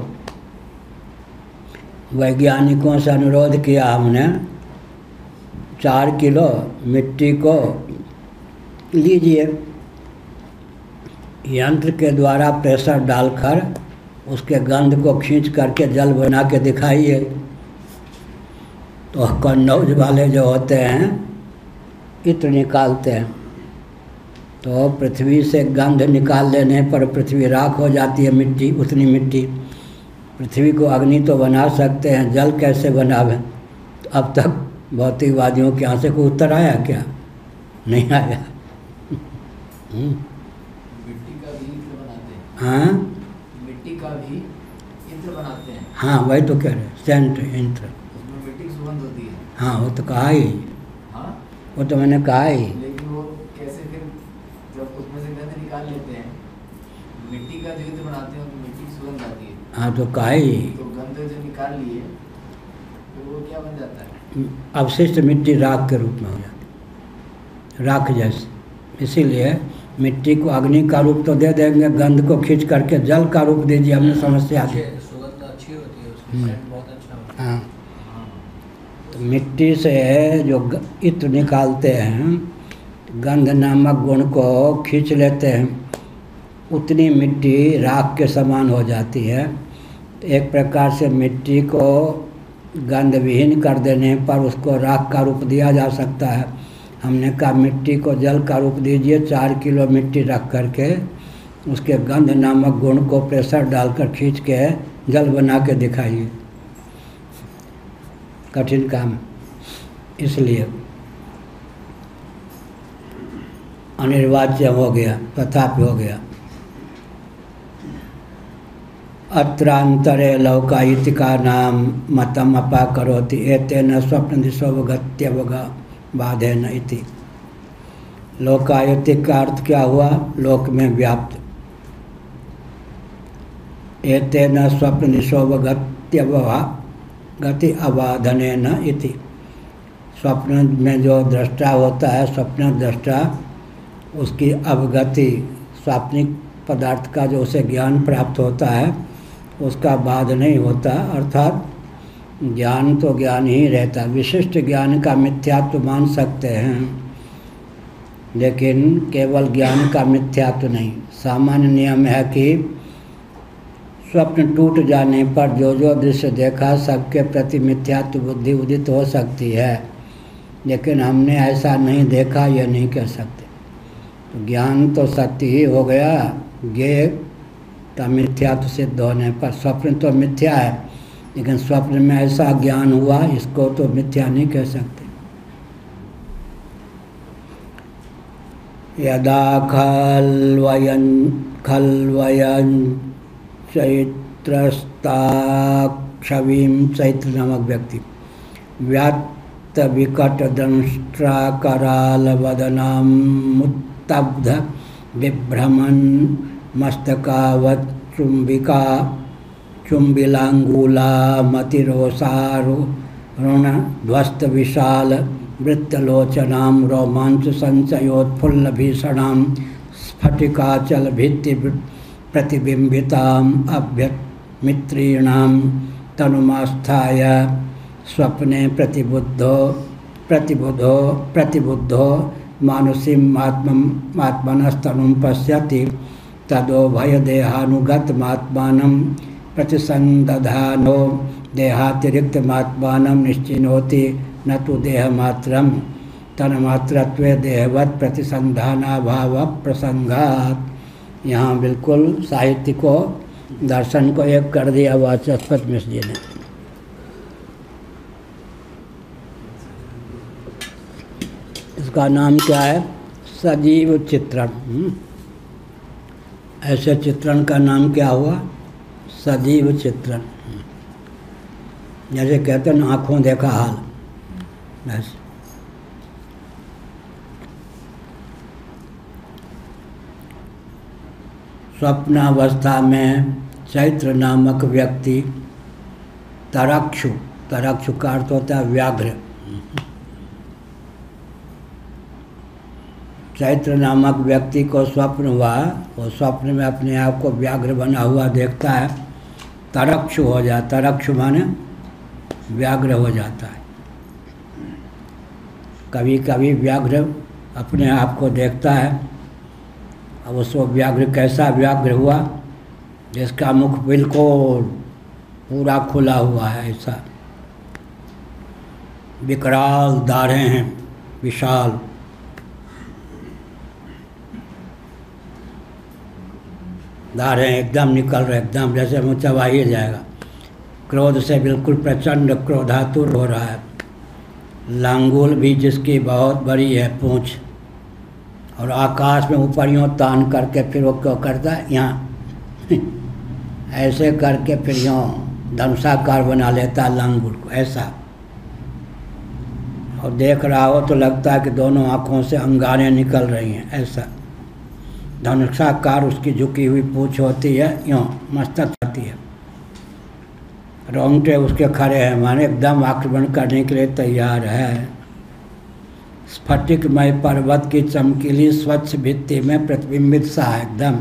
वैज्ञानिकों से अनुरोध किया हमने, 4 किलो मिट्टी को लीजिए, यंत्र के द्वारा प्रेशर डालकर उसके गंध को खींच करके जल बना के दिखाइए। तो कन्नौज वाले जो होते हैं इत्र निकालते हैं, तो पृथ्वी से गंध निकाल लेने पर पृथ्वी राख हो जाती है, मिट्टी उतनी मिट्टी। पृथ्वी को अग्नि तो बना सकते हैं, जल कैसे बनावे? तो अब तक भौतिकवादियों के यहाँ से कोई उत्तर आया क्या? नहीं आया। मिट्टी का भी इत्र बनाते हैं। हाँ, मिट्टी का भी इत्र बनाते हैं। हाँ वही तो कह रहे हैं, सेंट यंत्र। उसमें मिट्टी की सुगंध होती है। हाँ वो तो कहा ही, हाँ, वो तो मैंने कहा ही। लेकिन वो कैसे फिर जब उसमें से गंध निकाल लेते हैं, मिट्टी का जो इत्र बनाते हैं उसमें मिट्टी की सुगंध आती है। हाँ तो कहा ही, तो गंध जो निकाल लिए तो वो क्या बन जाता है? अवशिष्ट मिट्टी राख के रूप में हो जाती है, राख जैसे। इसीलिए मिट्टी को अग्नि का रूप तो दे देंगे, गंध को खींच करके जल का रूप दीजिए, हमने समस्या दी। सुगंध अच्छी होती है उसकी, सेंट बहुत अच्छा होता है। हाँ, तो मिट्टी से जो इत्र निकालते हैं, गंध नामक गुण को खींच लेते हैं, उतनी मिट्टी राख के समान हो जाती है। तो एक प्रकार से मिट्टी को गंध विहीन कर देने पर उसको राख का रूप दिया जा सकता है। हमने कहा मिट्टी को जल का रूप दीजिए, 4 किलो मिट्टी रख करके उसके गंध नामक गुण को प्रेशर डालकर खींच के जल बना के दिखाइए। कठिन काम, इसलिए अनिर्वाच्य हो गया, तथापि हो गया। अत्रांतरे लौकायितिका नाम मतम अपाकरोति एतेन स्वप्न दिशोवगत्यवगा बाधेन इति। लोकायतिक का अर्थ क्या हुआ? लोक में व्याप्त। एतेन स्वप्न दिशोवगत्यवगा गति अबाधनेन इति। स्वप्न में जो दृष्टा होता है, स्वप्न दृष्टा, उसकी अवगति, स्वाप्निक पदार्थ का जो उसे ज्ञान प्राप्त होता है उसका बाध नहीं होता, अर्थात ज्ञान तो ज्ञान ही रहता। विशिष्ट ज्ञान का मिथ्यात्व मान सकते हैं, लेकिन केवल ज्ञान का मिथ्यात्व नहीं। सामान्य नियम है कि स्वप्न टूट जाने पर जो जो दृश्य देखा सबके प्रति मिथ्यात्व बुद्धि उदित हो सकती है, लेकिन हमने ऐसा नहीं देखा, यह नहीं कह सकते। तो ज्ञान तो सत्य ही हो गया, ज्ञेय का मिथ्यात्व सिद्ध होने पर। स्वप्न तो मिथ्या है, लेकिन स्वप्न में ऐसा ज्ञान हुआ, इसको तो मिथ्या नहीं कह सकते। यदा खल्वयं चैत्रस्ताक्षवीं, चैत्र नामक व्यक्ति, व्यात्त विकट दंष्ट्राकरालवदनां मुत्तब्ध बिभ्रमन् मस्तकावत् चुंबिका चुंबिलांगूलामतिरोसारुण ध्वस्त विशाल वृत्तलोचनां रोमांच संचयोत्फुल्ल भीषणां स्फटिकाचल भित्ति प्रतिबिंबिताम् अभ्यमित्रीणां तनुमास्थाय स्वप्ने प्रतिबुद्धो मानुषीं आत्मनस्तनुं पश्यति तदो भयदेहानुगतमात्मानं प्रतिसंदधानो देहातिरिक्तमात्मानं निश्चिनोति न तो देहमात्रं तन्मात्रत्वे देहवत् प्रतिसंधानाभाव प्रसंगात। यहाँ बिल्कुल साहित्य को दर्शन को एक कर दिया वाचस्पति मिश्र जी ने। इसका नाम क्या है? सजीव चित्रण। ऐसे चित्रण का नाम क्या हुआ? सजीव चित्रण। जैसे कहते हैं आँखों देखा हाल, बस। स्वप्नावस्था में चैत्र नामक व्यक्ति तरक्षु का अर्थ होता है व्याघ्र। चैत्र नामक व्यक्ति को स्वप्न हुआ, वो स्वप्न में अपने आप को व्याघ्र बना हुआ देखता है, तरक्षु हो जाता। तरक्षु माने व्याघ्र हो जाता है। कभी कभी व्याघ्र अपने आप को देखता है। अब उसको व्याघ्र कैसा व्याघ्र हुआ? जिसका मुख बिल्कुल पूरा खुला हुआ है, ऐसा विकराल दाढ़ें हैं, विशाल। दाढ़ें एकदम निकल रहे, एकदम जैसे मुँह चबा ही जाएगा। क्रोध से बिल्कुल प्रचंड क्रोधातुर हो रहा है। लांगुल भी जिसकी बहुत बड़ी है पूँछ, और आकाश में ऊपर यूँ तान करके फिर वो क्या करता है, यहाँ ऐसे करके फिर यूँ धनुषाकार बना लेता है लांगुल को, ऐसा। और देख रहा हो तो लगता है कि दोनों आँखों से अंगारें निकल रही हैं, ऐसा। धनुषाकार उसकी झुकी हुई पूँछ होती है, यूँ मस्तक आती है। रोंगटे उसके खड़े हैं, माने एकदम आक्रमण करने के लिए तैयार है। स्फटिकमय पर्वत की चमकीली स्वच्छ भित्ति में प्रतिबिंबित सा है एकदम।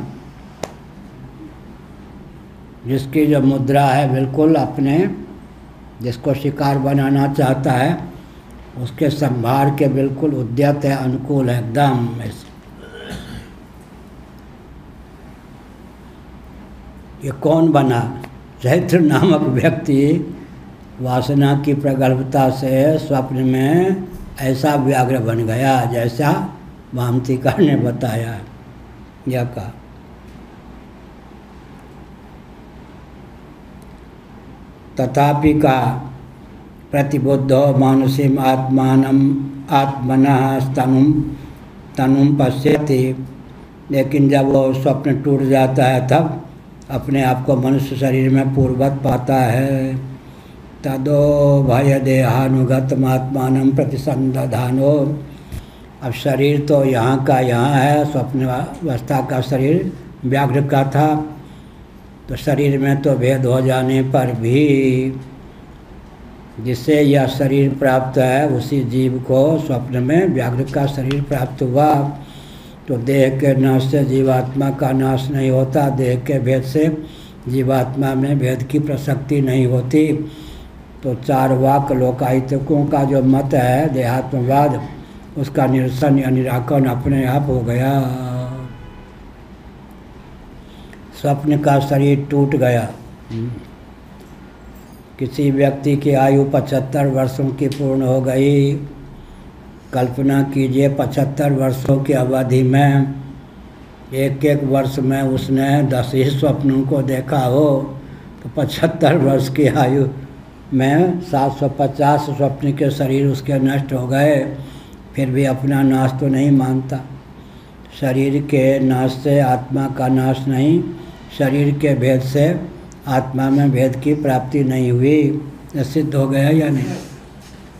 जिसकी जो मुद्रा है बिल्कुल अपने, जिसको शिकार बनाना चाहता है उसके संभार के बिल्कुल उद्यत है, अनुकूल है एकदम ऐसे। ये कौन बना? चैत्र नामक व्यक्ति वासना की प्रगल्भता से स्वप्न में ऐसा व्याघ्र बन गया, जैसा वामतिका ने बताया। यह कहा तथापि का प्रतिबुद्धो मानुषीम आत्मनः तनुम पश्यति। लेकिन जब वो स्वप्न टूट जाता है तब अपने आप को मनुष्य शरीर में पूर्वत पाता है। तदो भय देहानुगतमात्मानं प्रतिसंदधानो। अब शरीर तो यहाँ का यहाँ है, स्वप्नावस्था का शरीर व्याघ्र का था, तो शरीर में तो भेद हो जाने पर भी जिससे यह शरीर प्राप्त है उसी जीव को स्वप्न में व्याघ्र का शरीर प्राप्त हुआ। तो देह के नाश से जीवात्मा का नाश नहीं होता, देह के भेद से जीवात्मा में भेद की प्रसक्ति नहीं होती। तो चारवाक लोकायतकों का जो मत है देहात्मवाद, उसका निरसन या निराकरण अपने आप हो गया। स्वप्न का शरीर टूट गया। किसी व्यक्ति की आयु 75 वर्षों की पूर्ण हो गई। कल्पना कीजिए 75 वर्षों की अवधि में एक एक वर्ष में उसने 10 ही स्वप्नों को देखा हो, तो 75 वर्ष की आयु में 750 स्वप्न के शरीर उसके नष्ट हो गए, फिर भी अपना नाश तो नहीं मानता। शरीर के नाश से आत्मा का नाश नहीं, शरीर के भेद से आत्मा में भेद की प्राप्ति नहीं हुई। यह सिद्ध हो गया या नहीं?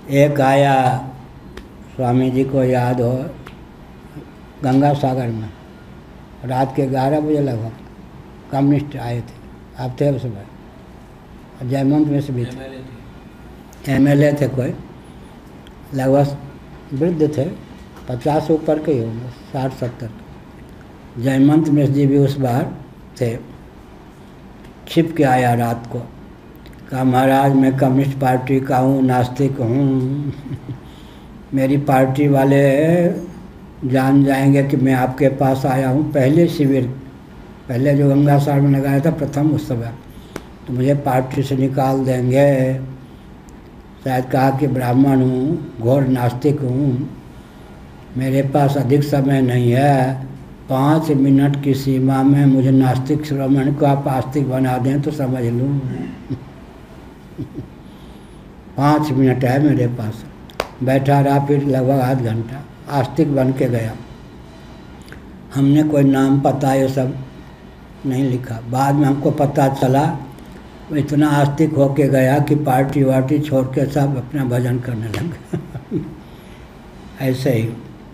एक आया, स्वामी जी को याद हो, गंगा सागर में रात के 11 बजे लगभग कम्युनिस्ट आए थे, आप थे उस समय, जयमंत में से भी थे, एमएलए थे कोई, लगभग वृद्ध थे, 50 ऊपर के ही होंगे, 60-70। जयमंत मिश्र जी भी उस बार थे। छिप के आया रात को, कहा महाराज मैं कम्युनिस्ट पार्टी का हूँ, नास्तिक हूँ मेरी पार्टी वाले जान जाएंगे कि मैं आपके पास आया हूँ। पहले शिविर, पहले जो गंगा सागर में लगाया था प्रथम उस समय, तो मुझे पार्टी से निकाल देंगे। शायद कहा कि ब्राह्मण हूँ, घोर नास्तिक हूँ, मेरे पास अधिक समय नहीं है, 5 मिनट की सीमा में मुझे नास्तिक श्रमण को आप आस्तिक बना दें तो समझ लूँ 5 मिनट है मेरे पास। बैठा रहा, फिर लगभग आध घंटा आस्तिक बन के गया। हमने कोई नाम पता ये सब नहीं लिखा, बाद में हमको पता चला वो इतना आस्तिक होके गया कि पार्टी वार्टी छोड़ के सब अपना भजन करने लगे ऐसे ही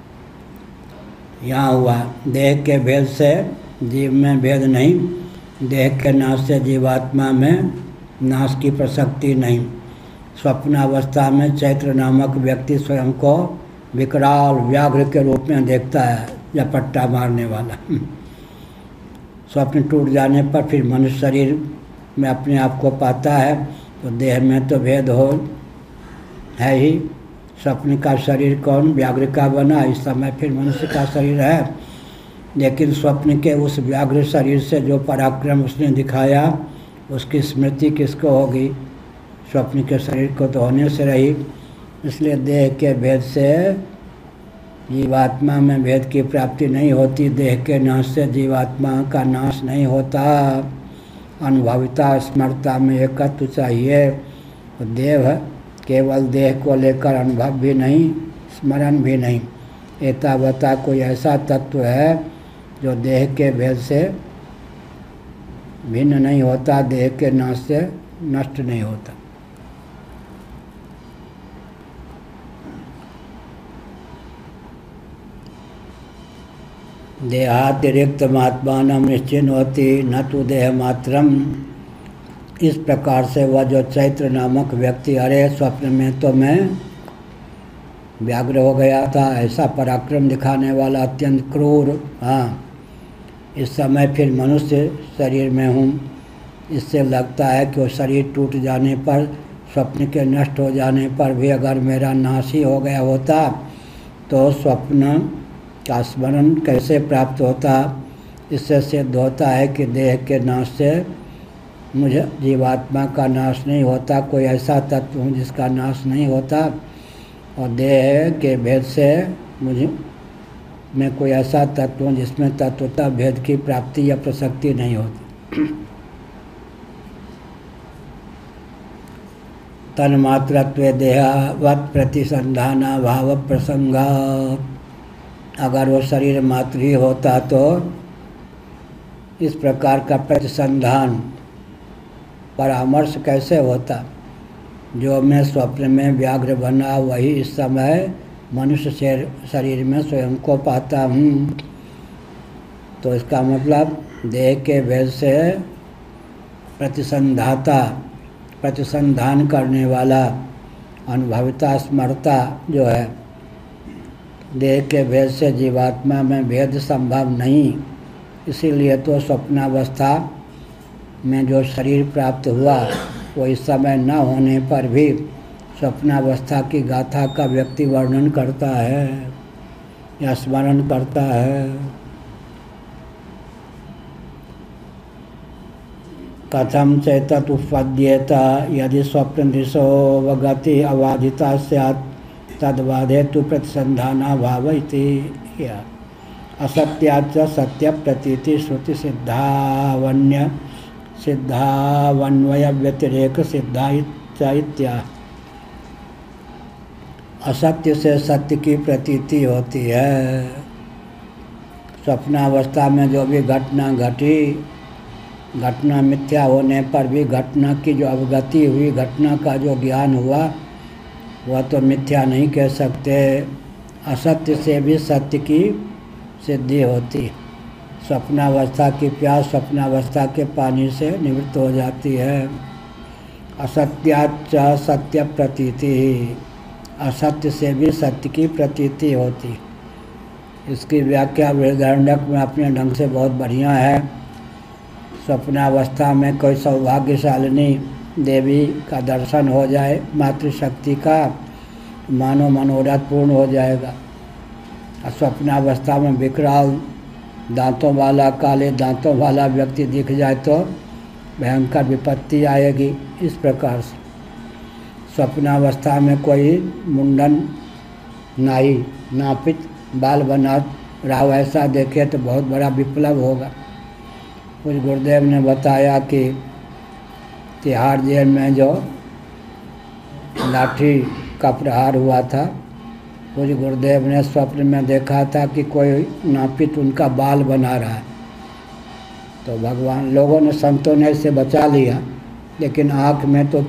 यहाँ हुआ। देह के भेद से जीव में भेद नहीं, देह के नाश से जीवात्मा में नाश की प्रसक्ति नहीं। स्वप्नावस्था में चैत्र नामक व्यक्ति स्वयं को विकराल व्याघ्र के रूप में देखता है, झपट्टा मारने वाला। स्वप्न टूट जाने पर फिर मनुष्य शरीर में अपने आप को पाता है, तो देह में तो भेद हो है ही। स्वप्न का शरीर कौन व्याघ्र का बना, इस समय फिर मनुष्य का शरीर है, लेकिन स्वप्न के उस व्याघ्र शरीर से जो पराक्रम उसने दिखाया उसकी स्मृति किसको होगी? स्वप्न के शरीर को तो होने से रही। इसलिए देह के भेद से जीवात्मा में भेद की प्राप्ति नहीं होती, देह के नाश से जीवात्मा का नाश नहीं होता। अनुभविता स्मरता में एकत्व चाहिए। तो देह केवल देह को लेकर अनुभव भी नहीं, स्मरण भी नहीं, एतावता कोई ऐसा तत्व है जो देह के भेद से भिन्न नहीं होता, देह के नाश से नष्ट नहीं होता। देहातिरिक्त महात्मानम निश्चिन होती न तो देह मात्रम। इस प्रकार से वह जो चैत्र नामक व्यक्ति, अरे स्वप्न में तो मैं व्याघ्र हो गया था, ऐसा पराक्रम दिखाने वाला अत्यंत क्रूर, हाँ इस समय फिर मनुष्य शरीर में हूँ। इससे लगता है कि वो शरीर टूट जाने पर, स्वप्न के नष्ट हो जाने पर भी अगर मेरा नाश ही हो गया होता तो स्वप्न का स्मरण कैसे प्राप्त होता। इससे सिद्ध होता है कि देह के नाश से मुझे जीवात्मा का नाश नहीं होता, कोई ऐसा तत्व हूँ जिसका नाश नहीं होता, और देह के भेद से मुझे मैं कोई ऐसा तत्व हूँ जिसमें तत्वता भेद की प्राप्ति या प्रसक्ति नहीं होती। तन्मात्रत्वे देहावत प्रतिसंधान भाव प्रसंगा। अगर वो शरीर मात्र ही होता तो इस प्रकार का प्रतिसंधान परामर्श कैसे होता? जो मैं स्वप्न में व्याघ्र बना वही इस समय मनुष्य शरीर में स्वयं को पाता हूँ। तो इसका मतलब देह के भेद से प्रतिसंधाता, प्रतिसंधान करने वाला, अनुभविता स्मरता जो है, देह के भेद से जीवात्मा में भेद संभव नहीं। इसीलिए तो स्वप्नावस्था में जो शरीर प्राप्त हुआ वो इस समय न होने पर भी स्वप्नावस्था की गाथा का व्यक्ति वर्णन करता है या स्मरण करता है। कथम चैतत उपपद्येत यदि स्वप्न दृशो वगति अबाधिता स्यात् तद्बाधे तो प्रतिसंधाना भाव इति। असत्याच सत्य प्रतीति श्रुति सिद्धावन्वय व्यतिरेक सिद्धा इत्या। असत्य से सत्य की प्रतीति होती है। स्वप्नावस्था में जो भी घटना घटी, घटना मिथ्या होने पर भी घटना की जो अवगति हुई, घटना का जो ज्ञान हुआ, वह तो मिथ्या नहीं कह सकते। असत्य से भी सत्य की सिद्धि होती। स्वप्नावस्था की प्यास स्वप्नावस्था के पानी से निवृत्त हो जाती है। असत्याच्च सत्य प्रतीति, असत्य से भी सत्य की प्रतीति होती। इसकी व्याख्या बृहदारण्यक में अपने ढंग से बहुत बढ़िया है। स्वप्नावस्था में कोई सौभाग्यशालिनी देवी का दर्शन हो जाए मातृशक्ति का, मानो मनोरथ पूर्ण हो जाएगा। और स्वप्नावस्था में विकराल दांतों वाला, काले दांतों वाला व्यक्ति दिख जाए तो भयंकर विपत्ति आएगी। इस प्रकार से स्वप्नावस्था में कोई मुंडन नाई नापित बाल बना रहा हो ऐसा देखे तो बहुत बड़ा विप्लव होगा। कुछ गुरुदेव ने बताया कि तिहाड़ जेल में जो लाठी का प्रहार हुआ था, कुछ गुरुदेव ने स्वप्न में देखा था कि कोई नापित उनका बाल बना रहा है। तो भगवान, लोगों ने, संतों ने इसे बचा लिया, लेकिन आँख में तो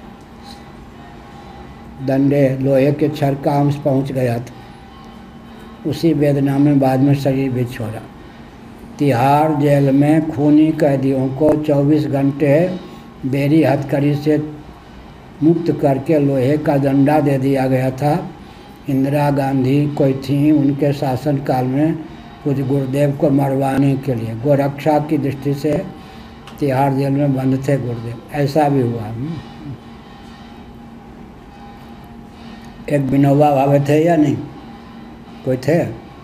डंडे लोहे के छर का अंश पहुँच गया था। उसी वेदना में बाद में शरीर भी छोड़ा। तिहाड़ जेल में खूनी कैदियों को 24 घंटे बेरी हथकड़ी से मुक्त करके लोहे का डंडा दे दिया गया था। इंदिरा गांधी कोई थी उनके शासनकाल में कुछ गुरुदेव को मरवाने के लिए, गोरक्षा की दृष्टि से तिहाड़ जेल में बंद थे गुरुदेव। ऐसा भी हुआ। एक विनोबा भावे थे या नहीं, कोई थे?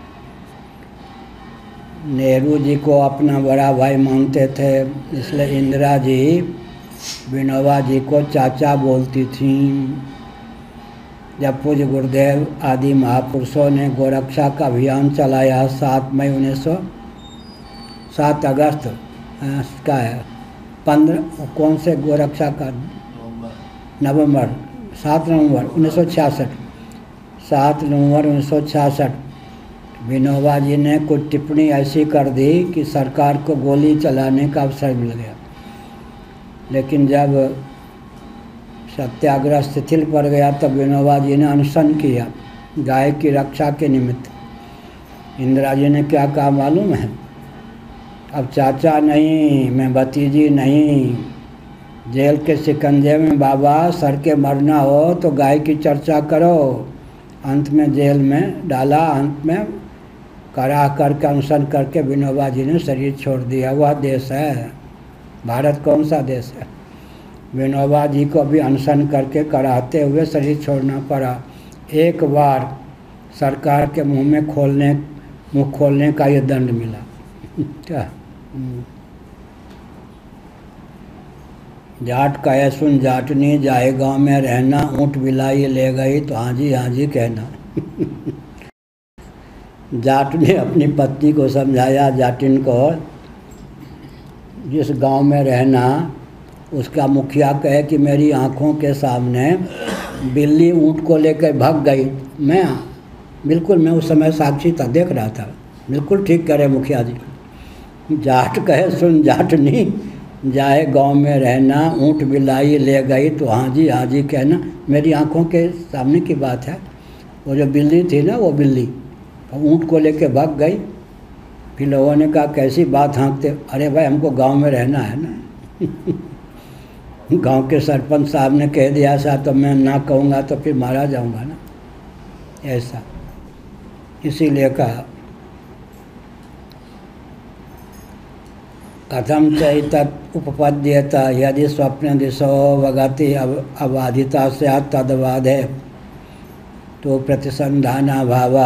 नेहरू जी को अपना बड़ा भाई मानते थे, इसलिए इंदिरा जी विनोबा जी को चाचा बोलती थीं। जब पूज्य गुरुदेव आदि महापुरुषों ने गोरक्षा का अभियान चलाया 7 अगस्त का है 15 कौन से गोरक्षा का नवंबर 7 नवंबर 1966 7 नवंबर 1966 विनोबा जी ने कुछ टिप्पणी ऐसी कर दी कि सरकार को गोली चलाने का अवसर मिल गया। लेकिन जब सत्याग्रह शिथिल पड़ गया तब विनोबा जी ने अनशन किया गाय की रक्षा के निमित्त। इंदिरा जी ने क्या कहा मालूम है? अब चाचा नहीं, मैं भतीजी नहीं, जेल के शिकंजे में बाबा सर के मरना हो तो गाय की चर्चा करो। अंत में जेल में डाला, अंत में करा करके अनशन करके विनोबा जी ने शरीर छोड़ दिया। वह देश है भारत, कौन सा देश है? विनोबा जी को भी अनशन करके कराते हुए शरीर छोड़ना पड़ा। एक बार सरकार के मुंह खोलने का ये दंड मिला। क्या जाट कहे सुन जाटनी, जाए गांव में रहना, ऊँट बिलाई ले गई तो हाँ जी कहना। जाट ने अपनी पत्नी को समझाया, जाटिन को, जिस गांव में रहना उसका मुखिया कहे कि मेरी आंखों के सामने बिल्ली ऊँट को लेकर भाग गई, मैं उस समय साक्षी था, देख रहा था। बिल्कुल ठीक करे मुखिया जी। जाट कहे सुन जाटनी, जाए गांव में रहना, ऊँट बिलाई ले गई तो हाँ जी कहना। मेरी आंखों के सामने की बात है। वो जो बिल्ली थी ना, वो बिल्ली ऊँट को लेके भाग गई। फिर लोगों ने कहा कैसी बात हाँकते? अरे भाई हमको गांव में रहना है ना। गांव के सरपंच साहब ने कह दिया ऐसा तो मैं ना कहूँगा तो फिर मारा जाऊँगा ना, ऐसा। इसीलिए कहा कथम चैतत् उपपद्येत यदि स्वप्न दिशो वगति अबाधिता से तदबाधे तो प्रतिसंधाना भावा।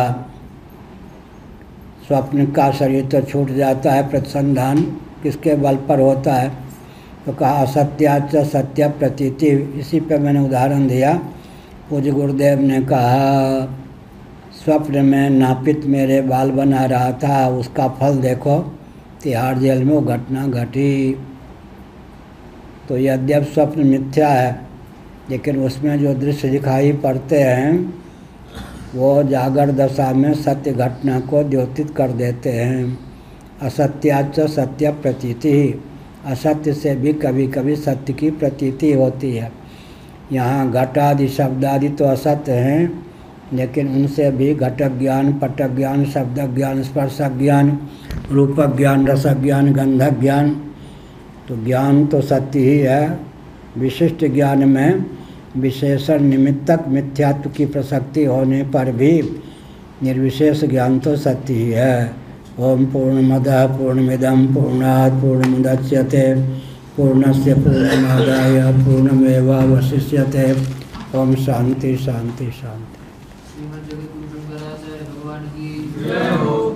स्वप्न का शरीर तो छूट जाता है, प्रतिसंधान किसके बल पर होता है? तो कहा असत्याच सत्य प्रतीति। इसी पे मैंने उदाहरण दिया। पूज्य गुरुदेव ने कहा स्वप्न में नापित मेरे बाल बना रहा था, उसका फल देखो तिहाड़ जेल में वो घटना घटी। तो यद्यप स्वप्न मिथ्या है, लेकिन उसमें जो दृश्य दिखाई पड़ते हैं वो जागर दशा में सत्य घटना को द्योतित कर देते हैं। असत्याच सत्य प्रतीति, असत्य से भी कभी कभी सत्य की प्रतीति होती है। यहाँ घटादि शब्दादि तो असत्य हैं, लेकिन उनसे भी घटक ज्ञान, पटक ज्ञान, शब्द ज्ञान, स्पर्शक ज्ञान, रूपक ज्ञान, रसक ज्ञान, गंधक ज्ञान, तो ज्ञान तो सत्य ही है। विशिष्ट ज्ञान में विशेषण निमित्तक मिथ्यात्व की प्रसक्ति होने पर भी निर्विशेष ज्ञान तो सत्य ही है। ओम पूर्णमदः पूर्णमिदं पूर्णात् पूर्णमुदच्यते पूर्णस्य पूर्णमादाय पूर्णमेवावशिष्यते। ओम शांति शांति शांति। श्रीमद् जगद्गुरु शंकराचार्य भगवान की जय हो।